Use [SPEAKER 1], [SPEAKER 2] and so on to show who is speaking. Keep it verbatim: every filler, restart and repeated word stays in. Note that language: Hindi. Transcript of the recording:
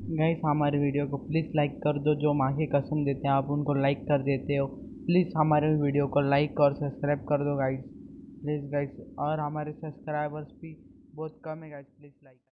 [SPEAKER 1] गाइस हमारे वीडियो को प्लीज़ लाइक कर दो। जो माँ की कसम देते हैं आप उनको लाइक कर देते हो। प्लीज़ हमारे वीडियो को लाइक और सब्सक्राइब कर दो गाइस, प्लीज़ गाइस। और हमारे सब्सक्राइबर्स भी बहुत कम है गाइस, प्लीज़ लाइक।